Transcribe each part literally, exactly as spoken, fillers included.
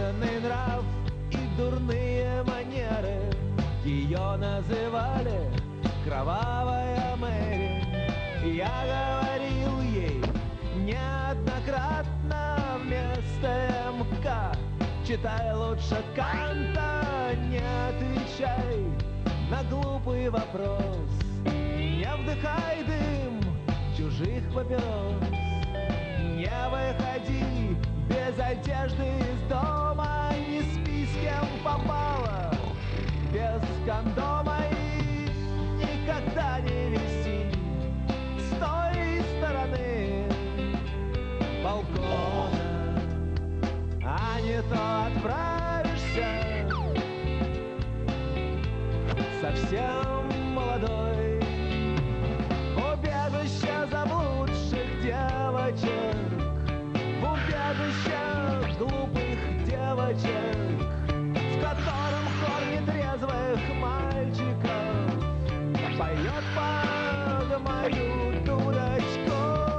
Бешеный нрав и дурные манеры, ее называли кровавая Мэри. Я говорил ей неоднократно вместо МК: читай лучше Канта, не отвечай на глупый вопрос, не вдыхай дым чужих папирос, не выходи без одежды из дома, не спи с кем попало без кондома, и никогда не виси с той стороны балкона, а не то отправишься совсем молодой в убежище заблудших девочек, в убежище глупых девочек, в котором хор нетрезвых мальчиков поет под мою дурочку.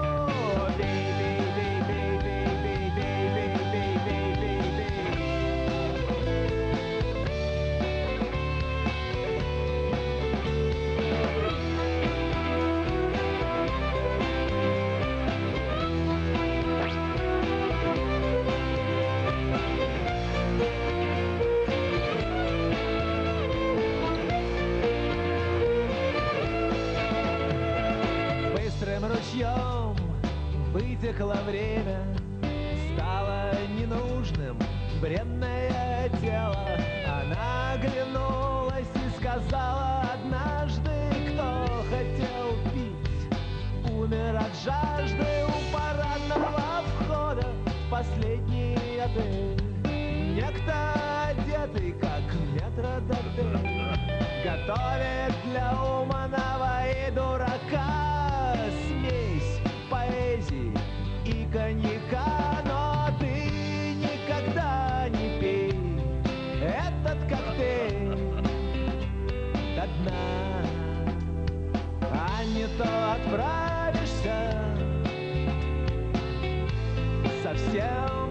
Ручьем вытекло время, стало ненужным бренное тело. Она оглянулась и сказала однажды: кто хотел пить, умер от жажды у парадного входа в последний отель. Некто, одетый как метрдотель, готовит для умного и дурака смесь поэзии и коньяка. Но ты никогда не пей этот коктейль до дна, а не то отправишься совсем